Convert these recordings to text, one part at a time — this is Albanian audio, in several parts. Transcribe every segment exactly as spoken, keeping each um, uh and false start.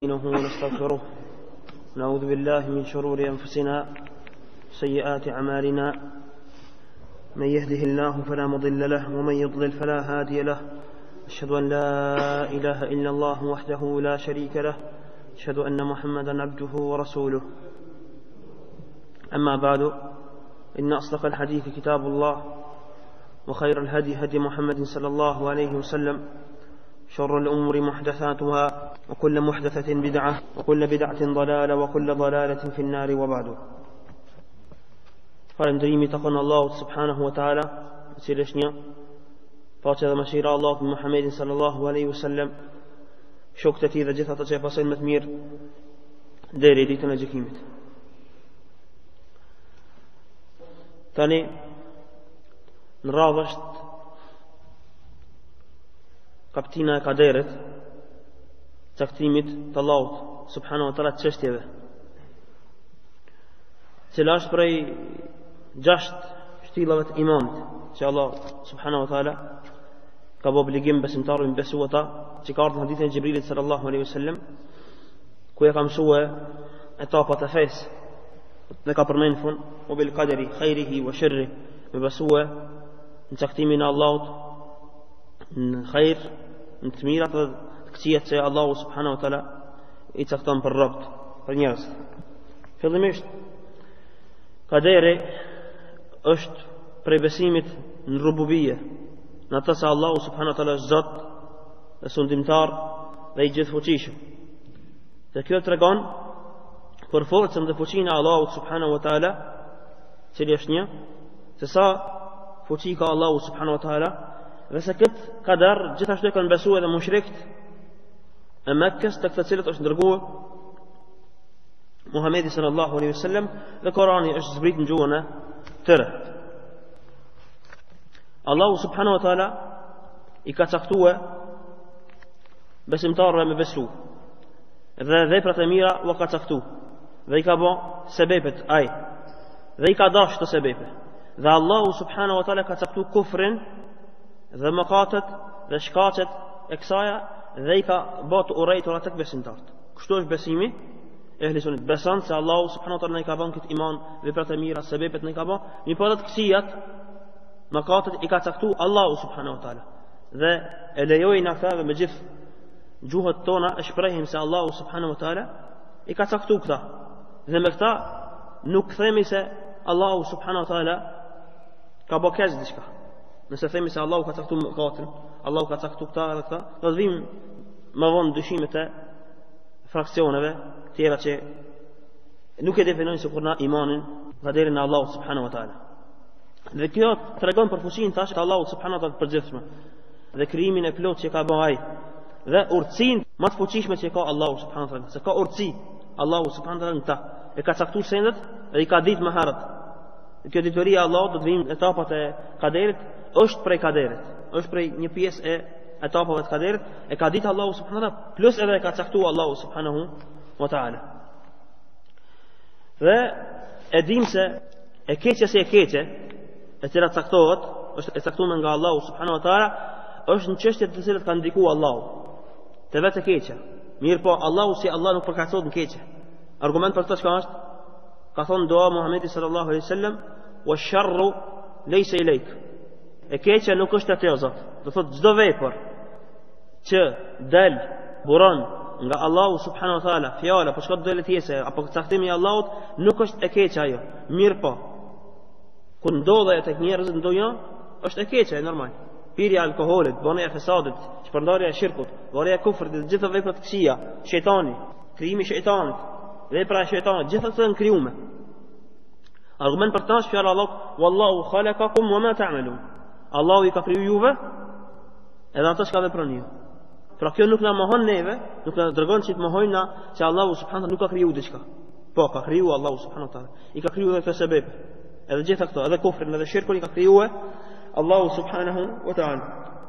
ونستغفره ونعوذ بالله من شرور أنفسنا وسيئات أعمالنا. من يهده الله فلا مضل له ومن يضلل فلا هادي له. أشهد أن لا إله إلا الله وحده لا شريك له. أشهد أن محمدا عبده ورسوله. أما بعد، إن أصدق الحديث كتاب الله، وخير الهدي هدي محمد صلى الله عليه وسلم، شر الأمور محدثاتها، وكل محدثة بدعة، وكل بدعة ضلالة، وكل ضلالة في النار. وبعد. Falëndrimi takon Allahut subhanahu wa taala, i cili është një, paqja dhe mëshira e Allahut me Muhamedit sallallahu alaihi wasallam, shokët e tij dhe gjithë ata që e pasojnë më të mirë deri ditën e gjykimit. Tani në radhë është kaptina e kaderit, caktimit të Allahut subhanahu wa taala të çështjeve, cila është prej gjasht shtillave të imanit që Allah subhanahu wa taala ka bë obligim besimtarëve të besojnë ata, që ka ardhur në hadithin e Xhibrilit sallallahu alaihi wasallam, ku e ka mësuar etapat e fesë dhe ka përmendur fund o bil qadri khairihi wa sharrihi, me besue në caktimin e Allahut, në khair, në të mirat dhe të këqijat që Allahu subhanahu wa taala i cakton për robët, për njerëz. Fillimisht, kaderi është prej besimit në rububie, në atë se Allahu subhanahu wa taala është Zot dhe sundimtar dhe i gjithfuqishëm. Dhe kjo tregon për forcën dhe fuqinë e Allahut subhanahu wa taala, cili është një, se sa fuqi ka Allahu subhanahu wa taala, dhe se këtë kader gjithashtu e kanë besuar edhe mushrikët e Mekkës, të këta cilët është ndërguar Muhamedi sallallahu alaihi wasallam, dhe Kurani është zbrit në gjuhën e tyre. Allahu subhanahu wa taala i ka caktuar besimtarëve me besu, dhe veprat e mira u ka caktuar, dhe i ka bë sebepet ai, dhe i ka dashur të sebepe. Dhe Allahu subhanahu wa taala ka caktuar kufrin dhe mëkatet dhe shkaqet e kësaja, dhe i ka bë të urrejtur ata të besimtarët. Kështu është besimi ehli sunit, beson se Allahu subhanahu wa taala i ka bën këtë iman, veprat e mira, sebepet ne ka bën, mi po ato kësijat, mëkatet i ka caktuar Allahu subhanahu wa taala, dhe e lejojnë ata me gjithë gjuhët tona e shprehim se Allahu subhanahu wa taala i ka caktuar këta, dhe me këta nuk themi se Allahu subhanahu wa taala ka bë keq diçka. Nëse themi se Allahu ka caktuar mëkatin, Allahu ka caktuar këta dhe këta, do të vim më vonë dyshimet e fraksioneve tjera që nuk e definojnë se kur na imanin qaderin në Allahu subhanahu wa taala. Dhe kjo tregon për fuqinë tash të Allahut subhanahu wa taala të përgjithshme, dhe krijimin e plot që ka bërë ai, dhe urtësinë më të fuqishme që ka Allahu subhanahu wa taala, se ka urtësi Allahu subhanahu wa taala në ta, e ka caktuar sendet dhe i ka ditë më herët. Kjo ditoria e Allahut do të vijnë etapat e kaderit, është prej kaderit, është prej një pjesë e etapave të kaderit, e ka ditë Allahu subhanahu wa taala, plus edhe e ka caktuar Allahu subhanahu wa taala. Dhe e dim se e keqja si e keqe, e cila caktohet, është e caktuar nga Allahu subhanahu wa taala, është në çështjet të cilat ka ndikuar Allahu, te vetë e keqja. Mirë po, Allahu si Allah nuk përkatësohet në keqe. Argument për këtë çka është? Ka thonë dua Muhamedi sallallahu alaihi wasallam, wa sharru laysa ilayk. E keqja nuk është atë o Zot. Do thotë çdo vepër që dal buron nga Allahu subhanahu wa taala, fjala po shkon dole tjese apo caktimi i Allahut, nuk është e keqja ajo. Mirë po, kur ndodhet tek njerëzit në dunjë, është e keqja, e normal. Pirja e alkoolit, bënia e fesadit, shpërndarja e shirkut, bënia e kufrit, të gjitha veprat e këqija, shejtani, krijimi i shejtanit, vepra e shejtanit, gjitha këto janë krijuar. Argument për ta është fjala Allah, wallahu khalaqakum wama ta'malun. Allahu i ka kriju juve edhe ata që veproni ju. Pra kjo nuk na mohon neve, nuk na dërgon që të mohojnë na që Allahu subhanahu wa taala nuk ka kriju diçka. Po, ka kriju Allahu subhanahu wa taala. I ka kriju edhe këtë sebeb. Edhe gjitha këto, edhe kufrin, edhe shirkun i ka kriju Allahu subhanahu wa taala.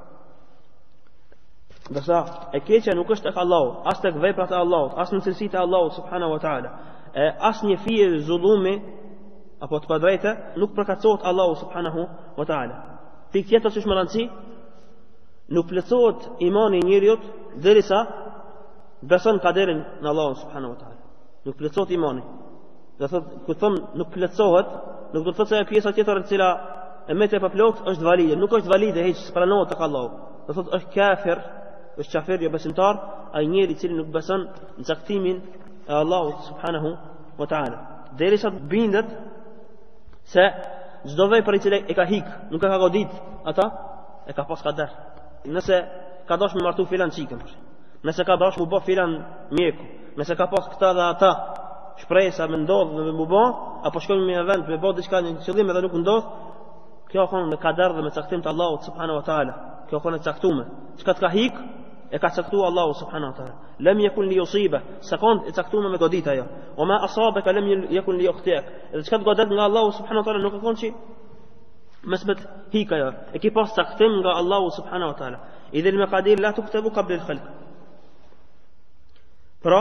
Dërsa e keqja nuk është tek Allahu, as tek veprat e Allahut, as në cilësitë e Allahut subhanahu wa taala. E as një fije zullumi apo të padrejtë nuk përkatësohet Allahu subhanahu wa taala. Pikë tjetër që është më rëndësi, nuk plotësohet imani i njeriut derisa beson kaderin në Allahun subhanahu wa taala. Nuk plotësohet imani. Do thotë kur thon nuk plotësohet, nuk do të thotë se ajo pjesa tjetër e cila e metë pa plot është valide, nuk është valide hiç, pranohet tek Allahu. Do thotë është kafir, është kafir jo besimtar, ai njeri i cili nuk beson në caktimin e Allahut subhanahu wa taala. Derisa bindet se çdo vepër për i cili e ka hik, nuk e ka godit, ata e ka pas kader. Nëse ka dash me martu filan çikën, nëse ka dash me bë filan mjeku, nëse ka pas këta dhe ata shpresa me ndodh dhe me bë, apo shkojmë në një vend me bë diçka në qëllim edhe nuk ndodh, kjo ka në kader dhe me caktim të Allahut subhanahu wa taala. Kjo ka në caktuar. Çka të ka hik, e ka caktuar Allahu subhanahu wa taala. Lam yakun li yusiba, sekond e caktuar me godita ajo. O ma asabaka lam yakun li yukhtiak. Edhe çka të godet nga Allahu subhanahu wa taala nuk e kon chi mesmet hik ajo. E ki pas caktim nga Allahu subhanahu wa taala. Idha al-maqadir la tuktabu qabla al-khalq. Pra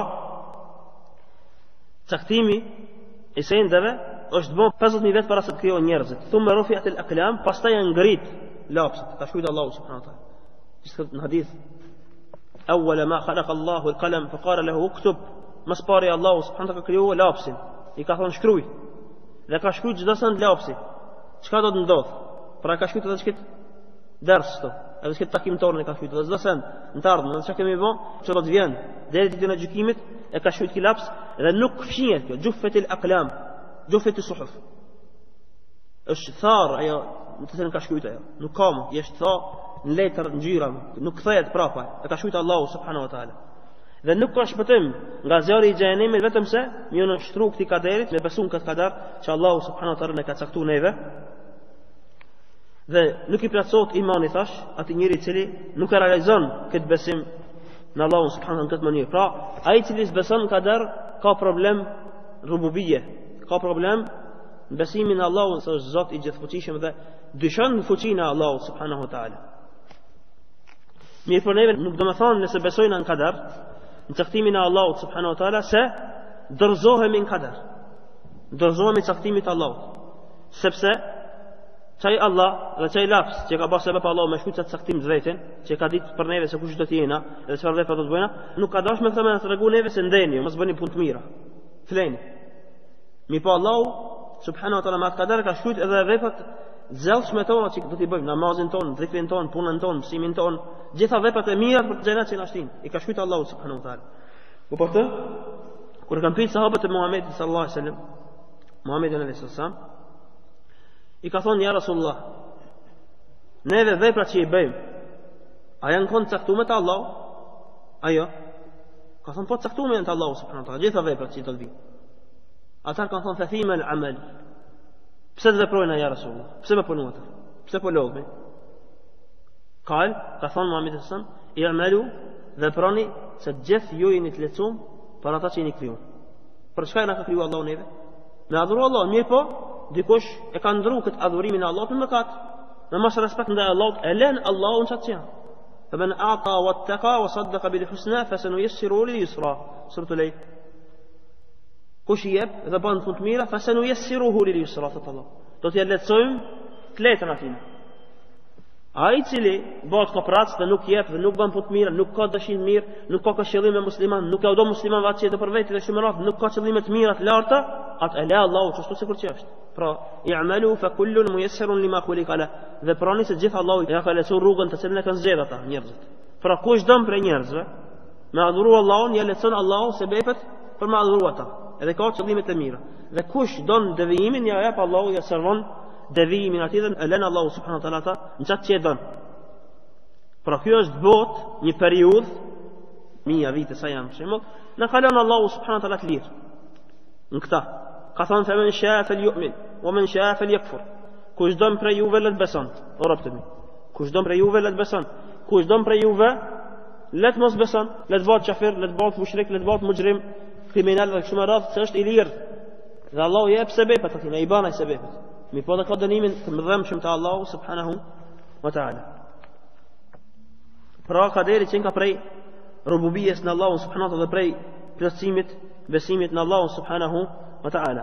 caktimi i sendeve është bën pesëdhjetë mijë vjet para se të krijohen njerëzit. Thumma rufi'at al-aqlam, pastaj janë ngrit lapsat. Ka shkruajtur Allahu subhanahu wa taala. Ishte në hadith أول ما خلق الله القلم فقال له اكتب مسباري الله سبحانه وتعالى كريوه لابسين i ka thonë shkruaj dhe ka shkruajtur çdo send lapsi çka do të ndodh pra ka shkruajtur edhe çket ders to edhe çket takim tonë ka shkruajtur çdo send në të ardhmen çka kemi bën çdo do të vjen deri ditën e gjykimit e ka shkruajtur laps dhe nuk fshihet kjo juffet el aqlam juffet suhuf është thar ajo në të thënë ka shkruajtur ajo nuk ka më është thar në letër ngjyra nuk kthehet prapa e ka shkruajtur Allahu subhanahu wa taala dhe nuk ka shpëtim nga zjarri i xhenemit vetëm se më në shtru këtij kaderit me besim këtë kader që Allahu subhanahu wa taala ne ka caktuar neve dhe nuk i plotësohet imani thash atë njeri i cili nuk e realizon këtë besim në Allahu subhanahu në këtë mënyrë pra ai i cili beson në kader ka problem rububie ka problem në besimin në Allahu se është Zot i gjithfuqishëm dhe dyshon në fuqinë e Allahut subhanahu wa taala. Mirë për neve nuk do me thonë nëse besojnë në kader në caktimin e Allahut subhanahu wa taala se dorëzohemi në kader dorëzohemi caktimit të Allahut sepse çaj Allah dhe çaj laps që ka bërë sebeb Allahu me shkruajtur caktim të vetin që ka ditë për neve se kush do të jena dhe çfarë vepra do të bëjna nuk ka dashur me këtë me tregu neve se ndeni mos bëni punë të mira fleni mi po Allahu subhanahu wa taala me kader ka shkruajtur edhe veprat zellshme tona që do t'i bëjmë namazin ton, dhikrin ton, punën ton, mësimin ton, gjitha veprat e mira për xhenat që na shtin. I ka shkruajtur Allahu subhanahu wa taala. Po për të kur kanë pyet sahabët e Muhamedit sallallahu alaihi wasallam, Muhamedit alayhi salam, i ka thonë ja Rasulullah, neve veprat që i bëjmë, a janë kon caktuar te Allahu? Ajo. Ka thonë po caktuar te Allahu subhanahu wa taala, gjitha veprat që do të bëjmë. Ata kanë thonë fathima al-amal. Pse të veprojnë ja Rasulullah? Pse më punojnë ata? Pse po lodhni? Qal, ka thonë Muhamedi sallallahu alaihi wasallam, i'malu veproni se gjithë ju jeni të lecuar për ata që jeni krijuar. Për çka na ka krijuar Allahu neve? Me adhuru Allah, mirë po, dikush e ka ndruar këtë adhurimin e Allahut në mëkat. Me mos respekt ndaj Allahut, e lën Allahun çat janë. فمن أعطى واتقى وصدق بالحسنى فسنيسره لليسرى سورة الليل kush i jep dhe bën punë të mira fasanuyassiruhu lilyusra Allah do t'i lehtësojmë të lehtën atij ai i cili bëhet koprac dhe nuk jep dhe nuk bën punë të mira nuk ka dëshirë mirë nuk ka qëllim me musliman nuk ka do musliman vetë të për vetë dhe shumë rreth nuk ka qëllime të mira të larta atë e la Allahu çështu sikur që është pra i'malu fa kullun muyassarun lima khuliqa la dhe prani se gjithë Allahu ja ka lehtësuar rrugën të cilën e kanë zgjedhur ata njerëzit pra kush don për njerëzve me adhuru Allahun ja lehtëson Allahu sebepet për me adhuru ata edhe ka qëllime të mira dhe kush don devijimin ja jap Allahu ja servon devijimin atij dhe e lën Allahu subhanahu wa taala ata në çat që e don pra kjo është bot një periudhë mia vite sa jam shembull na kalon Allahu subhanahu wa taala të lirë në këtë ka thënë se men shaa falyu'min wa man shaa falyakfur kush don për juve le të beson o robtemi kush don për juve le të beson kush don për juve le të mos beson le të bëhet kafir le të bëhet mushrik le të bëhet mujrim kriminal dhe kështu me radhë se është i lirë dhe Allahu jep sebepet atij ne i bën ai sebepet mi po dhe ka dënimin të mëdhëmshëm të Allahu subhanahu wa taala pra ka deri që nga prej rububies në Allahu subhanahu wa taala dhe prej plotësimit besimit në Allahu subhanahu wa taala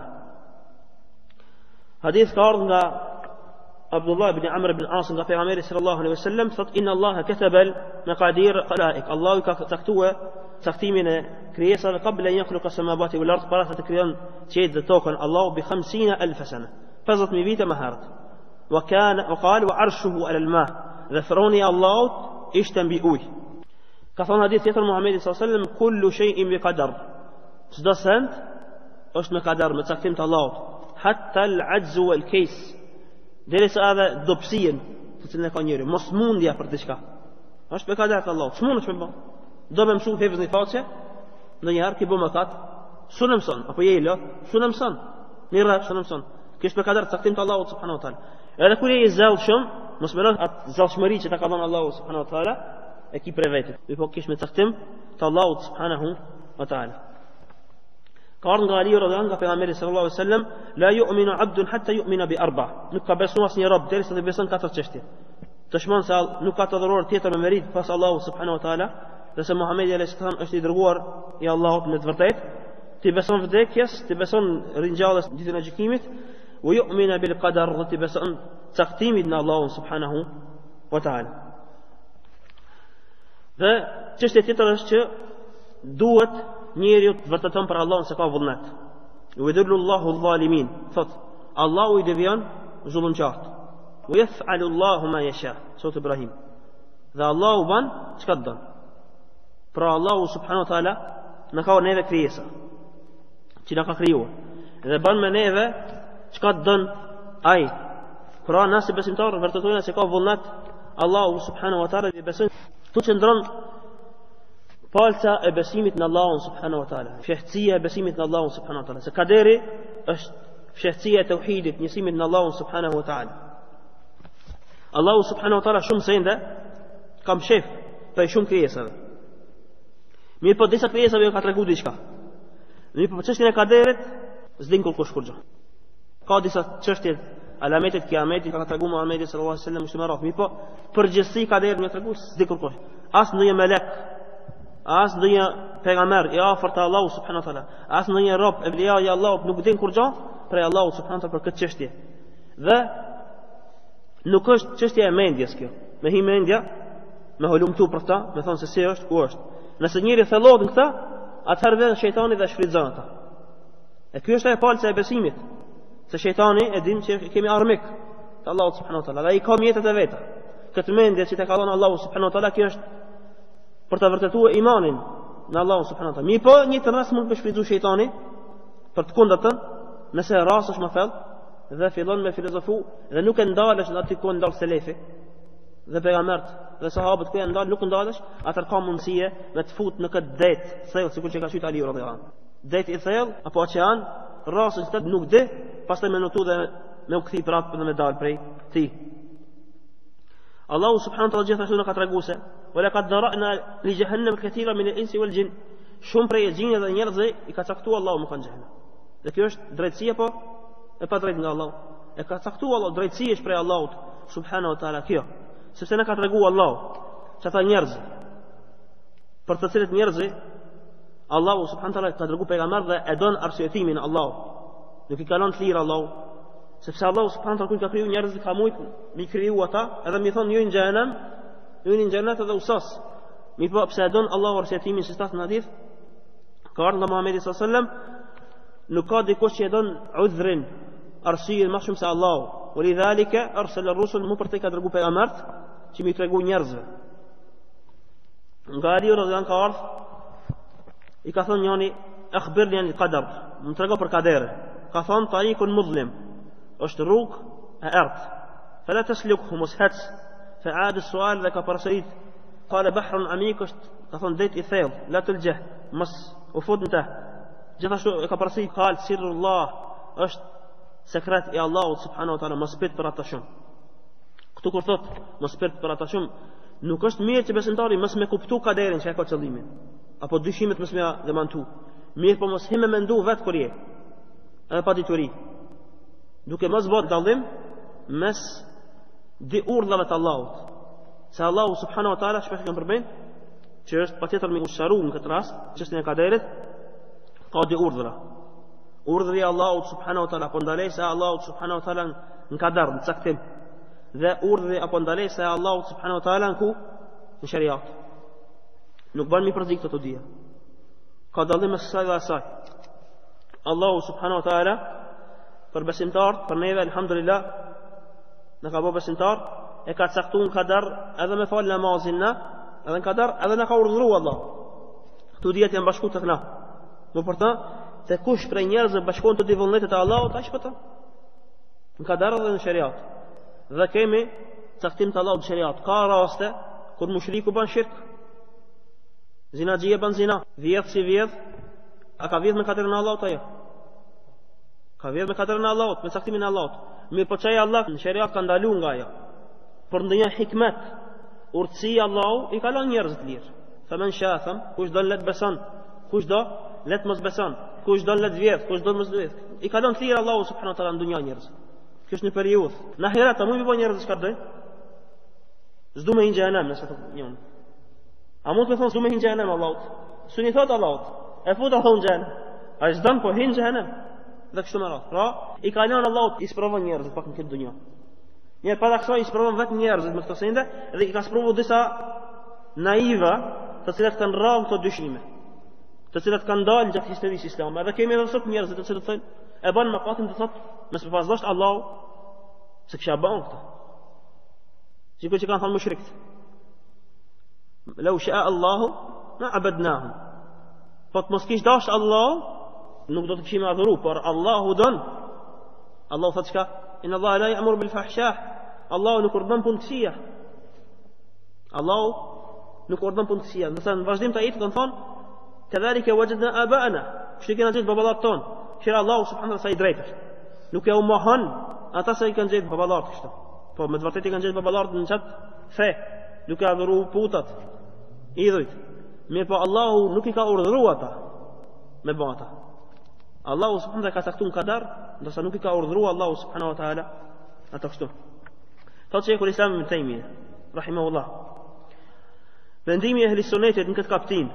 hadith ka ardhur nga Abdullah ibn Amr ibn As nga pejgamberi sallallahu alaihi wasallam thot inna Allah kataba al maqadir khalaiq Allahu ka caktuar caktimin e krijesave qabla an yakhluqa samawati wal ard, para se të krijon qiellin dhe tokën Allahu bi khamsina alf sana, pesëdhjetë mijë vite më herët. Wa kana wa qala wa arshuhu ala al ma, dhe throni i Allahut ishte mbi ujë. Ka thonë hadith tjetër Muhamedi sallallahu alaihi wasallam, kullu shay'in bi qadar, çdo send është me qadar, me caktim të Allahut, hatta al ajz wal kays, derisa edhe dobësinë të cilën e ka njëri, mos mundja për diçka, është me qadar të Allahut, s'mundesh me bë. Do me mësu hifz në faqe, ndonjëherë ki bë mëkat, sunë mëson, apo je i lot, sunë mëson, mirë, sunë mëson. Kish me qadar caktim të Allahut subhanahu wa taala. Edhe kur je i zellshëm, mos mëron atë zellshmëri që ta ka dhënë Allahu subhanahu wa taala, e ki për vetë. Mi po kish me caktim të Allahut subhanahu wa taala. Ka ardhur nga Ali radhiyallahu anhu pejgamberi sallallahu alaihi wasallam, la yu'minu 'abdun hatta yu'mina bi arba. Nuk ka besuar asnjë rob derisa të beson katër çështje. Të shmon se nuk ka të adhuruar tjetër me merit pas Allahut subhanahu wa taala, dhe se Muhamedi alayhis salam është i dërguar i Allahut në të vërtetë. Ti beson vdekjes, ti beson ringjalljes ditën e gjykimit, wa yu'mina bil qadar, dhe ti beson caktimit në Allahun subhanahu wa taala. Dhe çështja tjetër është që duhet njeriu të vërteton për Allahun se ka vullnet. Yudillu Allahu adh-dhalimin, thot Allahu i devion zullumqart. Wa yaf'alu Allahu ma yasha, sot Ibrahim. Dhe Allahu ban çka don. Pra Allahu subhanahu wa taala na ka neve krijesa, që na ka krijuar, dhe ban me neve çka don ai. Pra nëse besimtarët vërtetojnë se ka vullnet Allahu subhanahu wa taala, dhe besojnë tu qëndron palca e besimit në Allahun subhanahu wa taala, fshehtësia e besimit në Allahun subhanahu wa taala. Se kaderi është fshehtësia e tauhidit, njësimit në Allahun subhanahu wa taala. Allahu subhanahu wa taala shumë se ende kam shef për shumë krijesave. Mirë po disa krijesave jo ka tregu diçka. Mirë po çështjen e kaderit s'din kurkush kur gjë. Ka disa çështje alametet kiametit ka tregu Muhamedi sallallahu alaihi wasallam shumë rraf. Mirë po përgjithësi kaderit më tregu s'di kurkush. As ndonjë melek, as ndonjë pejgamber i afërt të Allahut subhanahu wa taala, as ndonjë rob evlia i Allahut nuk din kur gjë për Allahut subhanahu wa taala për këtë çështje. Dhe nuk është çështja e mendjes kjo. Me hi mendja, me holumtu për ta, me thonë se si është, ku është. Nëse njëri thellot në këta, atëherë vjen shejtani dhe shfrytëzon ata. E ky është ajo palca e besimit, se shejtani e dim që kemi armik të Allahut subhanahu wa taala, dhe ai ka mjetet e veta. Këtë mendje që të ka dhënë Allahu subhanahu wa taala, kjo është për të vërtetuar imanin në Allahun subhanahu wa taala. Mi po një të rast mund të shfrytëzojë shejtani për të kundërtën, nëse rasti është më thellë dhe fillon me filozofu dhe nuk e ndalesh në aty ku ndal selefi dhe pejgambert dhe sahabët ku janë ndal, nuk ndalesh, atëherë ka mundësie me të fut në këtë det thellë, sikur që ka thënë Ali radhiyallahu anhu. Det i thellë apo oqean, rasti që nuk di, pastaj me notu dhe me u kthi prapë dhe me dal prej tij. Allahu subhanahu wa taala gjithashtu na ka treguar se wala qad dara'na li jahannam katira min al-insi wal jin, shumë prej gjinëve dhe njerëzve i ka caktuar Allahu më kanë xhenem. Dhe kjo është drejtësi apo e pa drejtë nga Allahu? E ka caktuar Allahu, drejtësi është prej Allahut subhanahu wa taala kjo, sepse na ka treguar Allahu që ata njerëz për të cilët njerëzi Allahu subhanahu wa taala ka treguar pejgamber dhe e don arsyetimin Allahu, nuk i kalon të lirë Allahu, sepse Allahu subhanahu wa taala kur ka kriju njerëzit ka mujt mi kriju ata edhe mi thon ju në xhenem, ju në xhenet edhe usas. Mi po pse e don Allahu arsyetimin, si thas në hadith ka ardhur nga Muhamedi sallallahu alaihi wasallam, nuk ka dikush që e don udhrin, arsyeën më shumë se Allahu. Walidhalika arsala ar-rusul, më për të ka dërguar pejgambert që mi tregu njerëzve. Nga Ali radhiyallahu anhu ka ardhur, i ka thonë njëri akhbirni an al-qadar, më trego për kaderin. Ka thonë tariqun mudhlim, është rrugë e errët. Fala taslukhu mushat, fa'ad as-su'al, dhe ka përsërit. Qala bahrun amik, është ka thonë det i thellë, la tuljah, mos u fut në të. Gjithashtu e ka përsërit qal sirrullah, është sekret i Allahut subhanahu wa taala, mos prit për ata shumë. Këtu kur thot mos prit për ata shumë, nuk është mirë që besimtari mos me kuptu kaderin që e ka qëllimin, apo dyshimet mos me demantu. Mirë po mos hime mendu vetë kur je, edhe pa dituri, duke mos bërë dallim mes di urdhave të Allahut, se Allahu subhanahu wa taala shpesh kanë përmend që është patjetër me usharu në këtë rast çështjen e kaderit, ka di urdhra. Urdhri i Allahut subhanahu wa taala apo ndalesa e Allahut subhanahu wa taala në kader, në caktim, dhe urdhri apo ndalesa e Allahut subhanahu wa taala në ku? Në shariat. Nuk bën mi përzik të të dhja. ka dallim mes asaj dhe asaj. Allahu subhanahu wa taala për besimtarët, për neve alhamdulillah, në ka bërë besimtar, e ka caktuar në kadar edhe me fal namazin na, edhe në kadar edhe na ka urdhëruar Allah. Këto dijet janë bashku tek na. Më për të, se kush prej njerëzve bashkon të di vullnetet e Allahut, ai shpëton. Në kadar dhe në shariat. Dhe kemi caktim të Allahut në shariat. Ka raste kur mushriku bën shirk, zinaxhia bën zina, vjedh si vjedh, a ka vjedh me katërën e Allahut ajo? Ka vjedh me katërën e Allahut, me caktimin e Allahut. Mirë po çaj Allah në shariat ka ndaluar nga ajo. Për ndonjë hikmet, urtësi Allahu i ka lënë njerëz të lirë. Faman shafam, kush do let beson, kush do let mos beson, kush do let vjedh, kush do mos vjedh. I ka lënë thirr Allahu subhanahu wa taala në dunjë njerëz. Kjo është një periudhë. Në ahiret a mund të bëjë njerëz çka dojnë? S'du me hinë xhenem nëse të njënë. A mund të thonë s'du me hinë xhenem Allahut? Suni thot Allahut, e fut Allahu në xhenem. Ai s'dan po hinë xhenem. Dhe kështu me radhë. Pra, i ka lënë Allahut i sprovon njerëzit pak në këtë dunjë. Një para kësaj i sprovon vetëm njerëzit me këto sende dhe i ka sprovuar disa naiva, të cilat kanë rrallë këto dyshime, të cilat kanë dalë gjatë historisë islame. Edhe kemi edhe sot njerëz të cilët thonë e bën mëkatin të thotë mos e pasdosht Allahu se kisha bën këtë. Sikur që kanë thënë mushrikët. Lau sha'a Allahu ma abadnahum. Po të mos kish dash Allahu, nuk do të kishim adhuru, por Allahu don. Allahu thotë çka? Inna Allah la ya'muru bil fahshah. Allahu nuk urdhon punë të këqija. Allahu nuk urdhon punë të këqija. Do të thënë në vazhdim të ajetit kanë thonë kadhalika wajadna aba'ana. Kështu që kanë gjetur baballat ton. Qira Allahu subhanahu wa taala i drejtë. Nuk e u mohon ata se i kanë gjetur baballat kështu. Po me të vërtetë i kanë gjetur baballat në çat fe, duke adhuru putat, idhujt. Mirë po Allahu nuk i ka urdhëruar ata me bë ata. Allahu subhanahu wa taala ka caktuar kadar, ndërsa nuk i ka urdhëruar Allahu subhanahu wa taala ata kështu. Thotë Sheikhul Islam Ibn Taymiyah rahimahullah. Vendimi i ehli sunnetit në këtë kaptin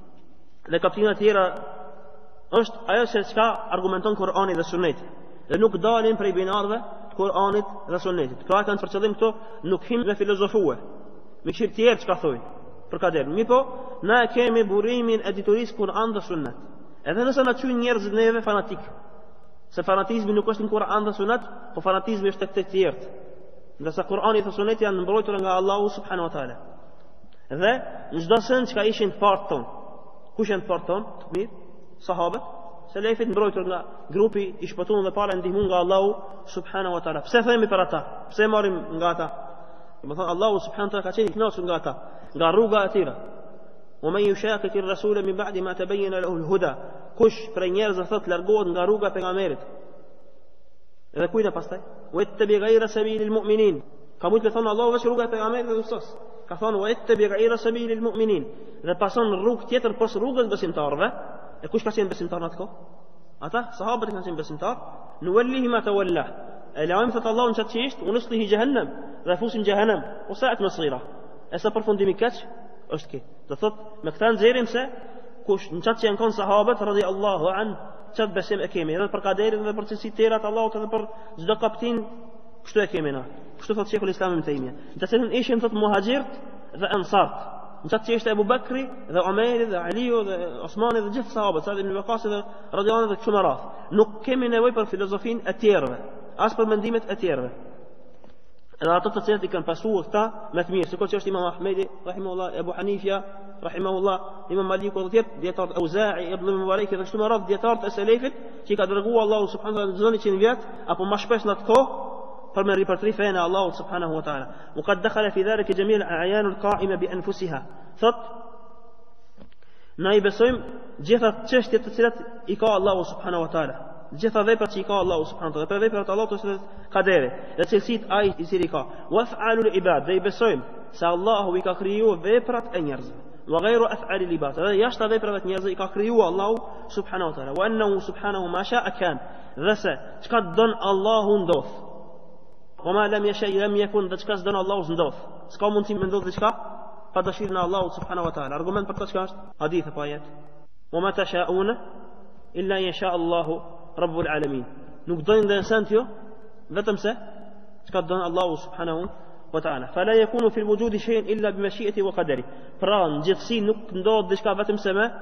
dhe kaptina të tjera është ajo se çka argumenton Kur'ani dhe Sunneti dhe nuk dalin prej binarëve të Kur'anit dhe Sunnetit. Pra kanë për qëllim këto nuk him me filozofue, me këshir tjerë çka thojnë për kaderin. Mi po, na kemi burimin e diturisë Kur'an dhe Sunnet. Edhe nëse na çujnë njerëzit neve fanatik, se fanatizmi nuk është në Kur'an dhe Sunnet, po fanatizmi është tek të tjerë. Ndërsa Kur'ani dhe Sunneti janë mbrojtur nga Allahu subhanahu wa taala. Dhe në çdo send çka ishin të partë ton. Kush janë të partë ton? Të mirë, sahabët, selefit mbrojtur nga grupi i shpëtuar dhe para ndihmuar nga Allahu subhanahu wa taala. Pse themi për ata? Pse marrim nga ata? Do të thonë Allahu subhanahu wa taala ka qenë i kënaqur nga ata, nga rruga e tyre. Wa man yushaqiqi ar-rasula min ba'di ma tabayyana lahu al-huda. Kush prej njerëzve thot largohet nga rruga e pejgamberit. Edhe kujna pastaj? Wa ittabi ghayra sabilil mu'minin. Ka mund të thonë Allahu veç rruga e pejgamberit dhe ustas. Ka thonë wa ittabi ghayra sabilil mu'minin. Dhe pason rrugë tjetër pas rrugës besimtarëve. E kush ka qenë besimtar në atë kohë? Ata, sahabët kanë qenë besimtar. Nuwallihi ma tawalla. E lajmë thot Allahu në çat çisht, unuslihi jahannam, dhe fusim jahannam, o sa'at masira. E sa përfundimi kaç është kë. Do thot me këtë nxjerrim se kush në çat që janë kon sahabët radhiyallahu an, çat besim e kemi edhe për kaderin dhe për cilësitë tjera të Allahut edhe për çdo kaptin, kështu e kemi na. Kështu thot Sheikhul Islam Ibn Taymiyah. Të cilën ishin thot muhaxhirt dhe ansart. Në qatë që ishte Ebu Bekri dhe Omeri dhe Aliu dhe Osmani dhe gjithë sahabët, Sa'd ibn Waqqas dhe radhiyallahu anhu dhe kështu me radhë. Nuk kemi nevojë për filozofin e tjerëve, as për mendimet e tjerëve. Edhe ato të cilët i kanë pasuar këta me të mirë, sikur që është Imam Ahmedi rahimahullah, Ebu Hanifja rahimahullah, Imam Maliku dhe tjerë, dietarët Auza'i, Ibn Mubarak dhe kështu me radhë, dietarët e selefit që i ka dërguar Allahu subhanahu wa taala zonë që në vjet apo më shpesh në atë kohë për me ripartri fejnë Allahu subhanahu wa ta'ala. Muqad dakhala fi dhalika jamil a'yan al-qa'ima bi anfusiha. Thot na i besojmë gjitha çështjet të cilat i ka Allahu subhanahu wa ta'ala. Gjitha veprat që i ka Allahu subhanahu wa ta'ala, për veprat Allahu të cilat ka deri, dhe cilësitë ai i cili ka. Wa af'alul ibad, dhe i besojmë se Allahu i ka krijuar veprat e njerëzve. Wa ghayru af'alil ibad, dhe jashta veprave të njerëzve i ka krijuar Allahu subhanahu wa ta'ala. Wa annahu subhanahu ma sha'a kan. Dhe se çka don Allahu ndodh. Wama lam yashay lam yakun, dhe çka s'don Allahu s'ndodh. S'ka mundësi me ndodh diçka pa dëshirën e Allahut subhanahu wa taala. Argument për këtë çka është? Hadith apo ajet? Wama tasha'una illa yasha Allahu rabbul alamin. Nuk dojnë dhe nësën jo vetëm se çka don Allahu subhanahu wa taala. Fala yakunu fi al-wujudi shay'un illa bi mashi'ati wa qadari. Pra në gjithësi nuk ndodh diçka vetëm se me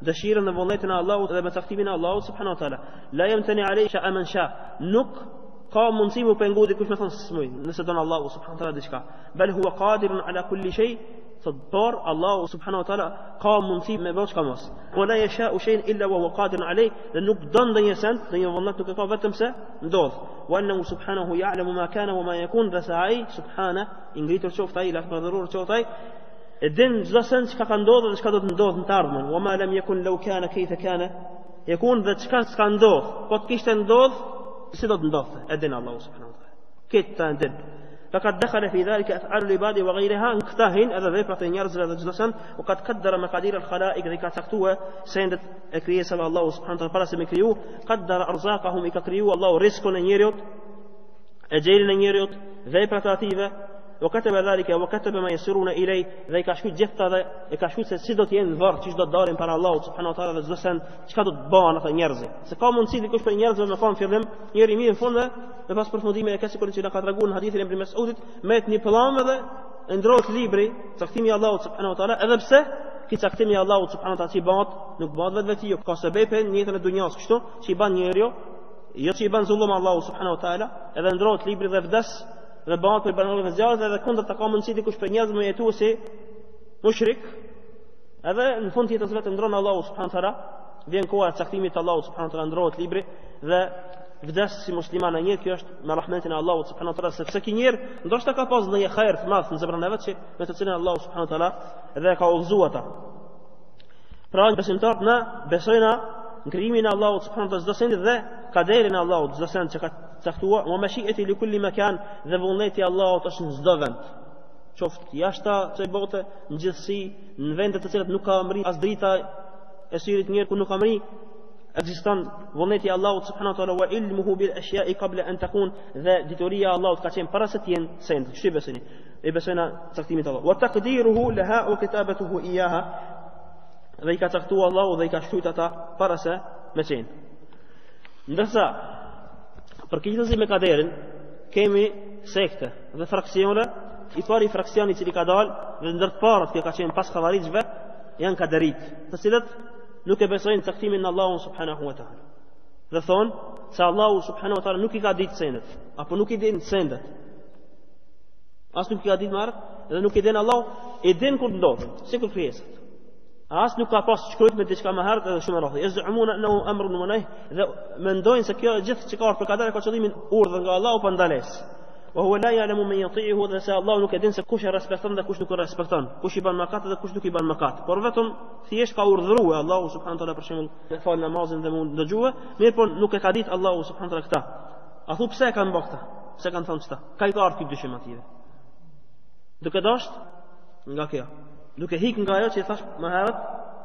dëshirën dhe vullnetin e Allahut dhe me caktimin e Allahut subhanahu wa taala. La yamtani alayhi sha'a man sha. Nuk ka mundësi mu pengu dikush me thonë s'muj, nëse don Allahu subhanahu wa taala diçka. Bal huwa qadirun ala kulli shay. Por Allahu subhanahu wa taala ka mundësi me bëj çka mos. Wala yasha'u shay'in illa wa huwa qadirun alayh. Dhe nuk don ndonjë send, ndonjë vullnet nuk e ka vetëm se ndodh. Wa annahu subhanahu ya'lamu ma kana wa ma yakun. Dhe sa ai subhana ingritur qoftë ai, lart madhëror qoftë ai, e din çdo send çka ka ndodhur dhe çka do të ndodhë në të ardhmen. Wa ma lam yakun law kana kayfa kana yakun. Dhe çka s'ka ndodh, po të kishte ndodh, si do të ndodhte? E din Allahu subhanahu wa taala. Këtë e din. فقد دخل في ذلك أفعال العباد وغيرها انكتاهن هذا ذي بطين يرزل هذا جلسا وقد قدر مقادير الخلائق ذي كاتكتوه سيندت كريس الله سبحانه وتعالى فرس مكريو قدر أرزاقهم ككريو الله رزق نيريوت أجيل نيريوت ذي بطاتيفة وكتب ذلك وكتب ما يسرون إليه ذي كاشكو جفتا ذي كاشكو سيدوت ينظر تشد الدارين para الله سبحانه وتعالى ذي جلسا شكادو تبان أتا نيرزي سكامون سيدي كوش بين نيرزي ومقام في الرم يري مين فونه me pas përfundime e kësaj që na ka treguar në hadithin e Ibn Mas'udit, me një plan dhe ndrohet libri, caktimi i Allahut subhanahu wa taala, edhe pse ki caktimi i Allahut subhanahu wa taala që i bëhet, nuk bëhet vetë vetë, jo ka sebepe në jetën e dunjas, kështu që i bën njeriu, jo që i bën zullum Allahu subhanahu wa taala, edhe ndrohet libri dhe vdes dhe bëhet për banorëve të zjarrit edhe kundër ta ka mundësi dikush për njerëz me jetu si mushrik, edhe në fund jetës vetë ndron Allahu subhanahu wa taala, vjen koha e caktimit të Allahut subhanahu wa taala, ndrohet libri dhe vdes si musliman e një, kjo është me rahmetin e Allahut subhanahu wa taala, sepse ky njerë ndoshta ka pas ndonjë hajër të madh në zemrën e vet që me të cilën Allahu subhanahu wa taala dhe ka udhëzuar ata. Pra besimtarët na besojnë në krijimin e Allahut subhanahu wa taala çdo send dhe kaderin e Allahut çdo send që ka caktuar, wa mashi'ati li kulli makan, dhe vullneti i Allahut është në çdo vend. Qoftë jashta kësaj bote, në gjithësi, në vende të cilat nuk ka mri as drita e syrit njerë ku nuk ka mri, ekziston vullneti i Allahut subhanahu wa taala wa ilmuhu bil ashya'i qabla an takun, dhe ditoria e Allahut ka qenë para se të jenë send. Ç'i besoni? E besojna caktimit të Allahut. Wa taqdiruhu laha wa kitabatuhu iyaha, dhe i ka caktuar Allahu dhe i ka shkruajtur ata para se me qenë. Ndërsa për këtë me kaderin kemi sekte dhe fraksione. I pari fraksioni i cili ka dalë dhe ndër të parët që ka qenë pas xavarizëve janë kaderit, të cilët nuk e besojnë caktimin në Allahun subhanahu wa taala. Dhe thonë se Allahu subhanahu wa taala nuk i ka ditë sendet, apo nuk i din sendet. As nuk i ka ditë marrë dhe nuk i din Allahu, i din kur ndodhin, sikur krijesat. As nuk ka pas shkruajtur me diçka më herët edhe shumë rreth. Yaz'umuna annahu amrun wa nahy, dhe mendojnë se kjo gjithë që ka për kader ka qëllimin urdhë nga Allahu pa ndalesë. وهو لا يعلم من يطيعه, dhe se Allah nuk e din se kush e respekton dhe kush nuk e respekton, kush i bën mëkat dhe kush nuk i bën mëkat, por vetëm thjesht ka urdhëruar Allahu subhanahu wa taala për shembull të fal namazin dhe mund dëgjue, mirë po nuk e ka ditë Allahu subhanahu wa taala këtë. A thu pse e kanë bërë këtë? Pse kanë thënë këtë? Ka i ka ardhur dyshim atij. Duke dashur nga kjo, duke hik nga ajo që i thash më herët,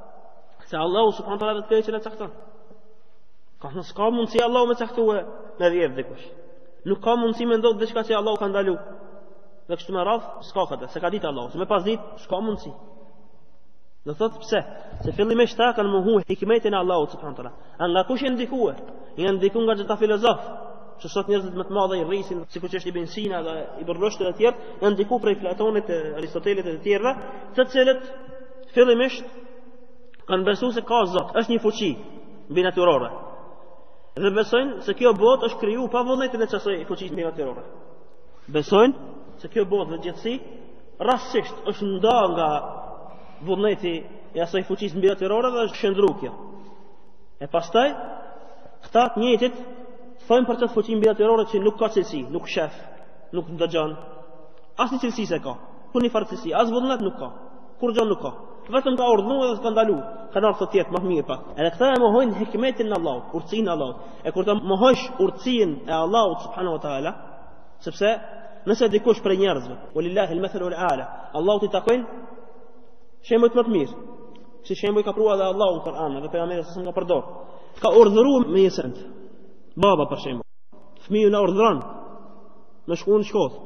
se Allahu subhanahu wa taala vetë që na cakton. Ka në s'ka mundsi Allahu me caktue me dhjetë dikush. Nuk ka mundësi me ndodhë diçka që Allahu ka ndalu. Dhe kështu me radh, s'ka këtë, se ka ditë Allahu. Se me pas ditë, s'ka mundësi. Dhe thotë pse? Se fillimisht ta kanë mohu hikmetin e Allahut subhanahu wa taala. Nga kush janë ndikuar? Janë ndikuar nga gjithë filozof, që sot njerëzit më të madhe i rrisin, sikur që është Ibn Sina dhe Ibn Rushd e tjerë, janë ndikuar prej Platonit, Aristotelit e të tjerëve, të cilët fillimisht kanë besuar se ka Zot, është një fuqi mbi natyrore. Dhe besojnë se kjo botë është kriju pa vullnetin e kësaj fuqisë mbi natyrore. Besojnë se kjo botë në gjithësi rastësisht është nda nga vullneti i asaj fuqisë mbi natyrore dhe është shndruar kjo. E pastaj këta të njëjtit thonë për këtë fuqi mbi natyrore që nuk ka cilësi, nuk shef, nuk ndëgjon, asnjë cilësi se ka, kur një farë cilësi, as vullnet nuk ka, kur gjë nuk ka. Vetëm ka urdhëruar dhe ka ndaluar. Ka ndalë të tjetë më mirë pak. Edhe këta e mohojnë hikmetin e Allahut, urtësinë e Allahut. E kur të mohosh urtësinë e Allahut subhanahu wa taala, sepse nëse dikush prej njerëzve, walillahi al-mathalu al-a'la, Allahu i takojnë shembuj më të mirë. Si shembuj ka pruar edhe Allahu në Kur'an dhe pejgamberi sa nga përdor. Ka urdhëruar me një send. Baba për shembull, fëmiu na urdhëron me shkuën në shkollë.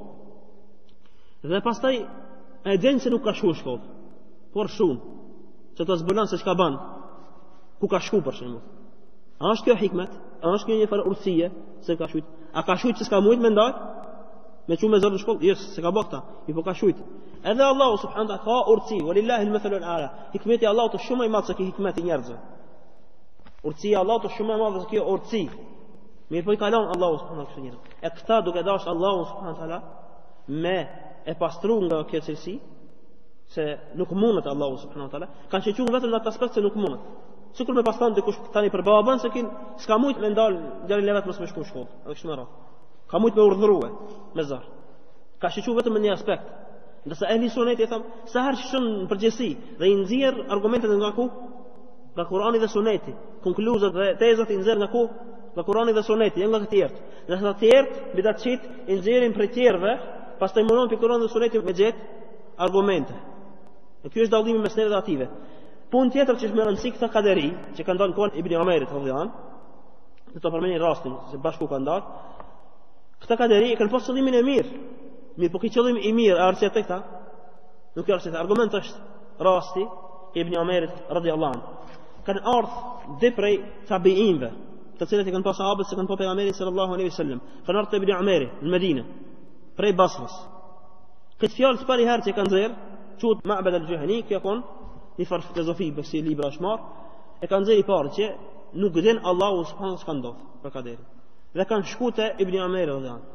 Dhe pastaj e din se nuk ka shkuar në shkollë. Por shumë që të zbulon se çka bën, ku ka shku për shembull. A është kjo hikmet? A është kjo një farë urtësie se ka shujt? A ka shujt se s'ka mujt me ndal? Me çu me zor në shkollë, jo, se ka bë këta, i po ka shujt. Edhe Allahu subhanahu wa taala ka urtësi, walillahi al-mathalu al-a'la. Hikmeti i Allahut është shumë i madh se ki hikmeti i njerëzve. Urtësia e Allahut është shumë e madhe se kjo urtësi. Mirë po i kalon Allahu subhanahu wa taala njerëz. E këta duke dashur Allahu subhanahu wa taala me e pastru nga kjo cilësi, se nuk mundet Allahu subhanahu wa taala, kanë qenë vetëm në atë aspekt se nuk mundet. Sikur me pastan dikush tani për babën se kin s'ka mujt me ndal djalin e vet mos me shku në shkollë, edhe kështu më radh. Ka mujt me urdhërue me zor. Ka shiqur vetëm në një aspekt. Ndërsa ehli suneti them, sa herë shon në përgjithësi dhe i nxjerr argumentet nga ku? Nga Kurani dhe Suneti. Konkluzat dhe tezat i nxjerr nga ku? Nga Kurani dhe Suneti, jo nga të tjerë. Dhe ata të tjerë bidatçit i nxjerrin prej tjerëve, pastaj mundon pe Kurani dhe Suneti me gjet argumente. Dhe ky është dallimi mes neve dhe ative. Punë tjetër që është më rëndësi këta kaderi, që kanë dalë në kohën Ibn Umerit radhiyallahu anhu, do të përmendin rastin se bashku kanë dalë. Këta kaderi kanë pas qëllimin e mirë. Mirë, po ky qëllim i mirë, a arsye tek ta? Nuk ka arsye. Argumenti është rasti Ibn Umerit radhiyallahu anhu. Kanë ardhur dhe prej tabiinëve, të cilët i kanë pasur sahabët se kanë pa pejgamberin sallallahu alaihi wasallam. Kanë ardhur te Ibn Umeri në Medinë, prej Basrës. Këtë fjalë të parë herë që kanë nxjerr, quhet Ma'bad al-Juhani, kjo kon një farë filozofi për si libra është marë, e kanë nxjerr i parë që nuk din Allahu subhanahu s'ka ndodh për kaderin. Dhe kanë shku te Ibn Umeri radhiyallahu anhu.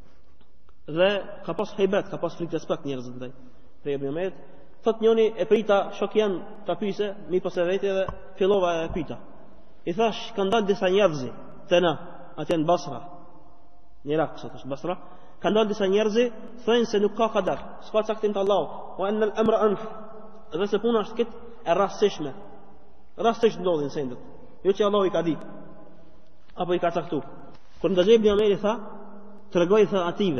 Dhe ka pas hejbet, ka pas frikë respekt njerëzit ndaj prej Ibn Umerit. Thot njëri e prita shokjen ta pyese, mi pas e vetë dhe fillova e pyeta. I thash, kanë dalë disa njerëz te na, atje në Basra. Në Irak, sot është Basra. Kanë dalë disa njerëz, thonë se nuk ka kader, s'ka caktim të Allahut, wa anna al-amra anf. Dhe se puna është këtë e rastishme. Rastisht ndodhin sendet. Jo që Allahu i ka ditë apo i ka caktuar. Kur ndajë Ibn Umeri tha, tregoi tha ative.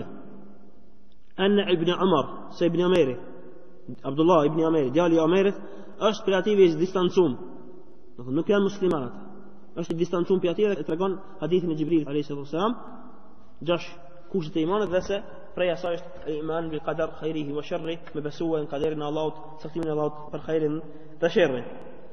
Anna Ibn Umar, se Ibn Umeri, Abdullah Ibn Umeri, djali i Umerit, është për ative i distancuar. Do të thonë nuk janë muslimanat. Është i distancuar për ative dhe tregon hadithin e Xhibril alayhis salam, gjash kushtet e imanit dhe se prej asaj është iman bil qadar khairihi wa sharri, me besuar në qaderin e Allahut, caktimin e Allahut për khairin dhe sherrin.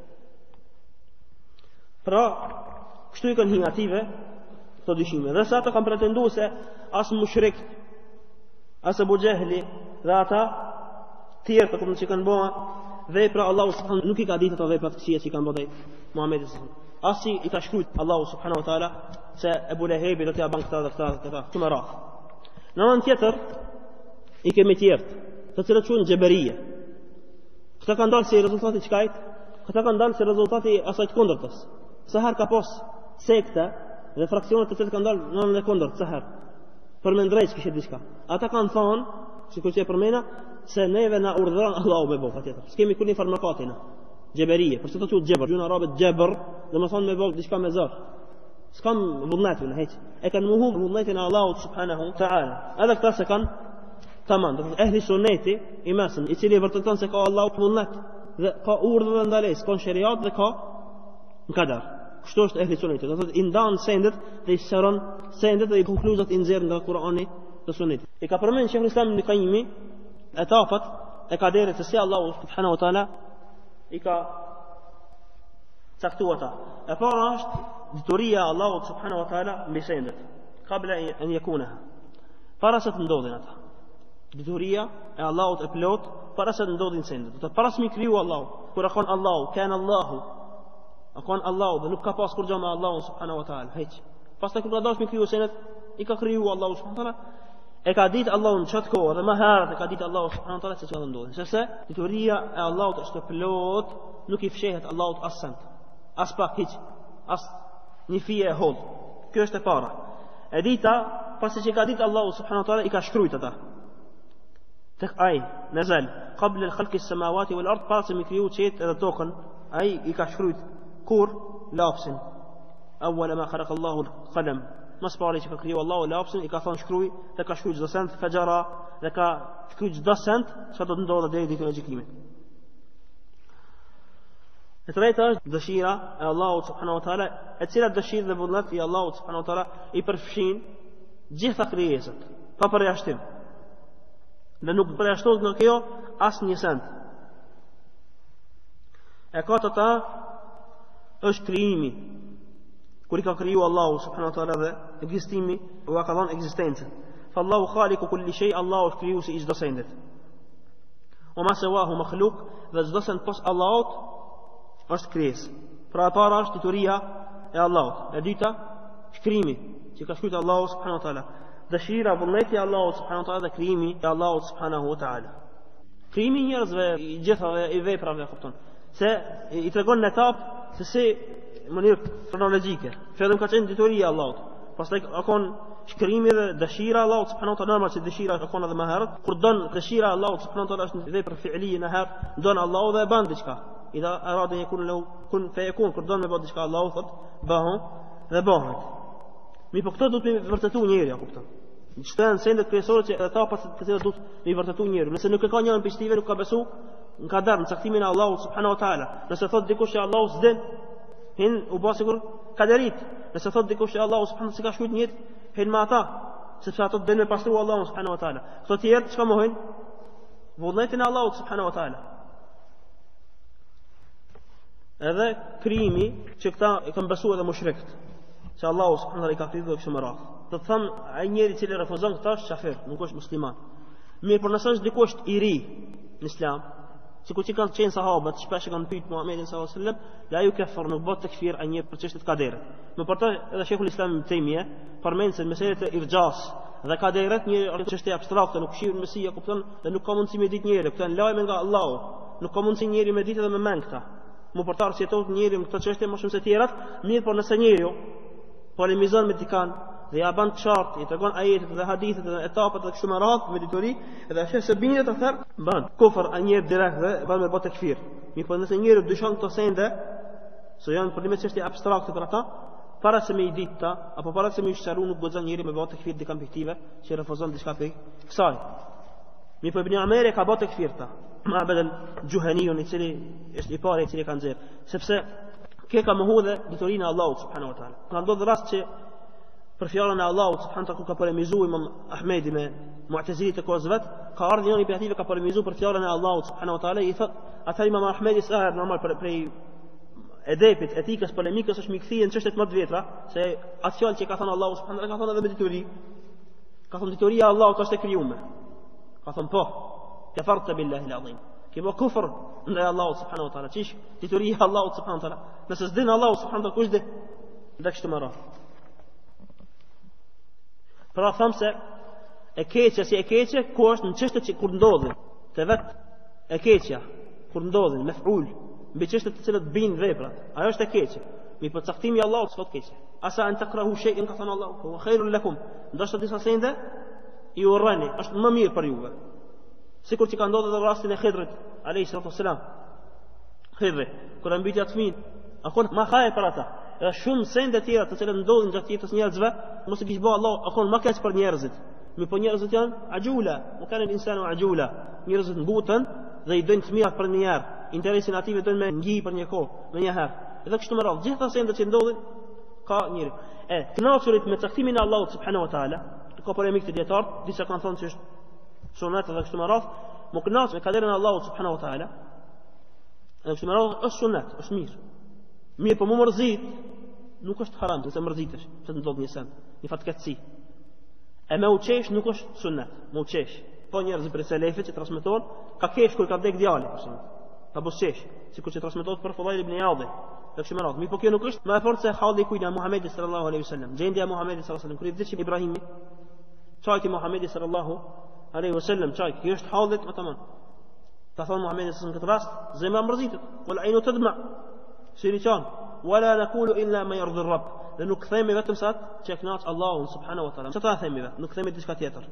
Pra, kështu i kanë hinë ative këto dyshime. Dhe sa ata kanë pretenduar se as mushrik, as Abu Jahli dhe ata tjerë të këmë që kanë bëha vepra Allahu subhanahu nuk i ka ditë ato vepra të këqija që i kanë bëha Muhamedi sallallahu alaihi wasallam. As i ka shkruajt Allahu subhanahu wa taala se Abu Lahebi do t'ia bën këta dhe këta dhe këta. Shumë rraf. Në anën tjetër i kemi tjerë, të cilët quhen xheberije. Këta kanë dalë si rezultati i çkajt? Këta kanë dalë si rezultati i asaj të kundërtës. Sa herë ka pas sekte dhe fraksione të cilët kanë dalë në anën e kundërt, sa herë për me ndrejtë kishte diçka. Ata kanë thonë, sikur që e përmena, se neve na urdhëron Allahu me bëu patjetër. S'kemi kur një farmakatina. Xheberije, përse të thotë xheber, gjuna arabe xheber, domethënë me bëu diçka me zor. S'kam vullnetin në hiç. E kanë mohu vullnetin e Allahut subhanahu ta'ala. Edhe këta se kanë tamam, do të ehli sunneti i mesëm, i cili vërteton se ka Allahu vullnet dhe ka urdhë dhe ndalesë, ka shariat dhe ka qadar. Kështu është ehli sunneti. Do të thotë i ndan sendet dhe i shëron sendet dhe i konkluzat i nxjerr nga Kurani dhe Sunneti. I ka përmendur Sheikhul Islam Ibn Qayyim etapat e kaderit se si Allahu subhanahu wa taala i ka caktuar ata. E para është dituria e Allahut subhanahu wa taala mbi sendet, qabla an yakunaha. Para se të ndodhin ata. Dituria e Allahut e plot para se të ndodhin sendet. Do të para se mi kriju Allahu. Kur akon Allahu, kana Allahu. Akon Allahu dhe nuk ka pas kur gjë me Allahun subhanahu wa taala. Hiç. Pastaj kur ka dashur mi kriju sendet, i ka kriju Allahu subhanahu wa taala. E ka ditë Allahu në çat kohë dhe më herët e ka ditë Allahu subhanahu wa taala se çfarë ndodhin. Sepse dituria e Allahut është e plot, nuk i fshehet Allahut as sent. As pak hiç. As një fije e holl. Kjo është e para. E dita, pasi që ka ditë Allahu subhanahu wa taala i ka shkruajt ata. Tek ai, nazal, qabla al-khalqi as-samawati wal-ard, pas me kriju çet edhe tokën, ai i ka shkruajt kur lapsin. Awwala ma khalaqa Allahu al-qalam. Mas pari që ka kriju Allahu lapsin, i ka thonë shkruaj dhe ka shkruajt çdo sent fajara dhe ka shkruajt çdo sent çfarë do të ndodhë deri ditën e gjykimit. E treta është dëshira e Allahut subhanahu wa taala, e cila dëshirë dhe vullnet i Allahut subhanahu wa taala i përfshin gjitha krijesat, pa përjashtim. Dhe nuk përjashtohet nga kjo asnjë send. E katërta është krijimi. Kur i ka kriju Allahu subhanahu wa taala dhe ekzistimi, u ka dhënë ekzistencën. Fallahu khaliqu kulli shay, Allahu është krijuesi i çdo sendet. O ma sewahu makhluq, dhe çdo send pos Allahut është krijesë. Pra e para është dituria e Allahut. E dyta, shkrimi që ka shkruar Allahu subhanahu wa taala. Dëshira, vullneti i Allahut subhanahu wa taala dhe krijimi i Allahut subhanahu wa taala. Krijimi i njerëzve, i gjithave, i veprave, kupton. Se i tregon në etapë se si në mënyrë kronologjike. Fillim ka qenë dituria e Allahut. Pastaj ka qenë shkrimi dhe dëshira e Allahut subhanahu wa taala, normal që dëshira ka qenë edhe më herët. Kur don dëshira e Allahut subhanahu wa taala është një vepër fi'lie në herë, don Allahu dhe e bën diçka. Idha arada yakun lahu kun fayakun, kur don me bë diçka Allahu thot bëhu dhe bëhet. Mi po këto duhet me vërtetu njëri, kupton. Shten sendet kryesore që etapat të cilat duhet me vërtetu njëri. Nëse nuk e ka njërin pjesëtive, nuk ka besu në qadar, në caktimin e Allahut subhanahu wa taala. Nëse thot dikush se Allahu s'den, hin u bë sigur kaderit. Nëse thot dikush se Allahu subhanahu s'ka shkruajtur një jetë, hin me ata, sepse ato den me pastru Allahun subhanahu wa taala. Këto të tjerë çka mohojnë? Vullnetin e Allahut subhanahu wa taala. Edhe krijimi që këta e kanë besuar edhe mushrikët, se Allahu subhanahu wa taala i ka krijuar kështu më radh. Do të them ai njeri i cili refuzon këtë është kafir, nuk është musliman. Mirë, por nëse është dikush i ri në Islam, sikur që kanë qenë sahabët, shpesh kanë pyetur Muhamedit sallallahu alaihi wasallam, la yukaffer, nuk bëhet takfir ai njeri për çështjet kaderit. Më portoi edhe Sheikhul Islam Ibn Taymiyah përmend se meselet e irjas dhe kaderet një çështje abstrakte, nuk shihen mesia, kupton, dhe nuk ka mundësi me ditë njëri, kupton, lajme nga Allahu, nuk ka mundësi njëri me ditë edhe me mend këta. Më portar si jeton njëri në këtë çështje më shumë se tjerat, mirë, por nëse njeriu polemizon me dikan dhe ja bën qartë, i tregon ajetet dhe hadithet dhe etapat dhe kështu me radhë me ditori, dhe ashtu se bindet atëherë bën kufër a njëri direkt dhe bën me bë tekfir. Mirë, por nëse njeriu dyshon këto sende, se janë për një çështje abstrakte për ata, para se me i ditë ta, apo para se me i shqaru, nuk guxon njëri me bë tekfir dikam fiktive që refuzon diçka prej kësaj. Mirë, po Ibn Umar ka bë tekfir ta. Ma'bad al-Juhaniun i cili është i pari i cili ka nxjerr, sepse ke ka mohu dhe ditorinë e Allahut subhanahu wa taala. Ka ndodhur rast që për fjalën e Allahut subhanahu wa taala ka polemizuar Imam Ahmedi me Mu'tazilit e kohës vet, ka ardhur njëri prej atyre ka polemizuar për fjalën e Allahut subhanahu wa taala, i thot atë Imam Ahmedi sa normal për prej edepit, etikës, polemikës është mikthien çështet më të vjetra, se atë fjalë që ka thënë Allahu subhanahu wa taala ka thënë edhe me ditori. Ka thënë ditoria e Allahut është e krijuar. Ka thënë po, kafarta billahi al-azim. Kemo kufër ndaj Allahut subhanahu wa taala. Çish ditoria e Allahut subhanahu wa taala. Nëse s'din Allahu subhanahu wa taala kush dhe ndak këtë marrë. Pra them se e keqja si e keqja ku është në çështjet që kur ndodhin, te vet e keqja kur ndodhin mef'ul mbi çështjet të cilat bin veprat. Ajo është e keqja. Mi po caktimi i Allahut s'ka të keqja. Asa an takrahu shay'in ka thënë Allahu, huwa khairul lakum. Ndoshta disa sende i urrani, është më mirë për juve. Sikur që ka ndodhur edhe rastin e Khidrit alayhi salatu wassalam. Khidri, kur ambiti atë fëmijë, akon ma khaje për ata. Edhe shumë sende të tjera të cilat ndodhin gjatë jetës njerëzve, mos e kishte bëu Allah, akon ma keq për njerëzit. Mi po njerëzit janë ajula, nuk kanë insanu ajula. Njerëzit mbuten dhe i dojnë të mirat për një herë, interesin ative dojnë me ngji për një kohë, me një herë. Edhe kështu me radhë, gjitha sendet që ndodhin ka njëri. E kënaçurit me caktimin e Allahut subhanahu wa taala, ka polemik të dietar, disa kanë thënë se është sunnet dhe kështu me radhë, më kënaq me kaderin e Allahut subhanahu wa taala. Edhe kështu me radhë është sunnet, është mirë. Mirë, po më mërzit, nuk është haram, nëse mërzitesh, se të ndodh një send, një fatkeqësi. E me uqesh nuk është sunnet, me uqesh. Po njerëz për selefit që transmeton, ka kesh kur ka vdek djali, për shembull. Ka busqesh, sikur që transmetohet për Fudhayl ibn Iyadh. Dhe kështu me radhë. Mi po kjo nuk është më e fortë se halli kujt e Muhamedit sallallahu alaihi wasallam. Gjendja e Muhamedit sallallahu alaihi wasallam kur i vdiqi Ibrahimi, çajti Muhamedit sallallahu alaihi wasallam, çaj, kjo është hallit më tamam. Ka thonë Muhamedi në këtë rast, zemra mërzitet, wal ainu tadma. Syri qan, wala naqulu illa ma yurdi ar-rabb. Dhe nuk themi vetëm sa që e kënaq Allahun subhanahu wa taala. Çfarë themi vetë? Nuk themi diçka tjetër.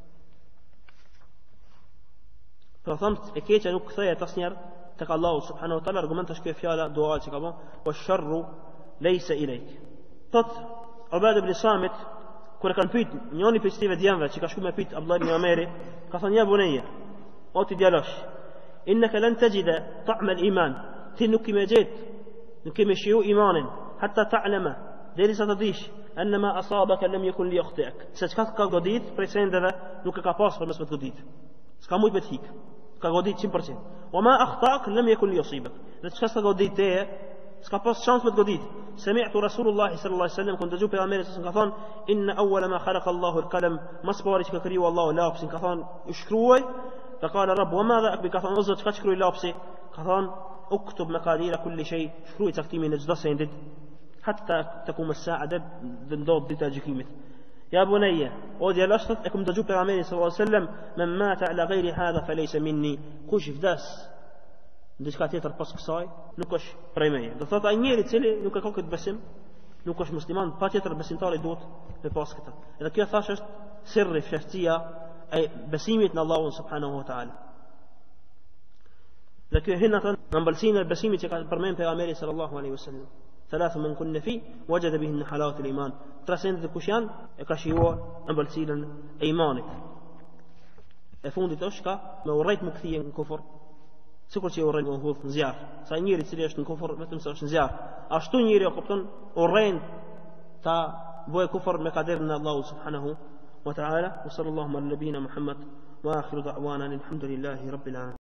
Pra thamë e keqja nuk kthehet asnjëherë tek Allahu subhanahu wa taala. Argument është kjo fjala dua që ka bën, wa sharru laysa ilayk. Tot Ubad ibn Samit kur e kanë pyet njëri prej stive djemve që ka shkuar me pyet Abdullah ibn Umari, ka thënë ja bunayya, o ti djalosh, innaka lan tajida ta'm al-iman. Ti nuk i mëjet, nuk i mëshiu imanin, hatta ta'lama, deri sa të dish, anma asabaka lam yakun li yakhti'ak. Se çka ka godit prej sendeve nuk e ka pas për mos me të godit. S'ka mujt me të hik. Ka godit cent për cent. Wa ma akhta'ak lam yakun li yusibak. Dhe çka s'ka godit te s'ka pas chance me të godit. Sami'tu Rasulullah sallallahu alaihi wasallam, kur dëgjoj pejgamberin sa ka thon, inna awwala ma khalaqa Allahu al-qalam, mas pari që ka kriju Allahu lapsin, ka thon u shkruaj. Fa qala rabb wa madha akbi, ka thon o Zot, çka shkruaj lapsi? Ka thon uktub maqadira kulli shay, shkruaj caktimin e çdo sendit, hatta takum as-sa'a, dhe ndodh dita e gjykimit. Ja bunayya, o djaloshtat, e kum dëgju pejgamberin sallallahu alaihi wasallam, man mata ala ghairi hadha falaysa minni, kush vdes diçka tjetër pas kësaj, nuk është prej meje. Do thotë ai njeri i cili nuk e ka këtë besim, nuk është musliman, patjetër besimtari duhet me pas këtë. Edhe kjo thash është sirri, fshehtësia e besimit në Allahun subhanahu wa taala. Dhe kjo hin atë në mbëlsinë e besimit që ka përmend pejgamberi sallallahu alaihi wasallam. Thalathu man kunna fi wajada bihin halawat al-iman. Trasende kush janë e ka shijuar ëmbëlsinën e imanit. E fundit është ka me urrejt më kthie në kufër. Sikur që urrejt në hudh në zjarr. Sa njëri i cili është në kufër vetëm se është në zjarr. Ashtu njëri e kupton urrejn ta bëjë kufër me kaderin e Allahut subhanahu wa ta'ala. Wa sallallahu ala nabina Muhammad wa akhiru da'wana alhamdulillahi rabbil alamin.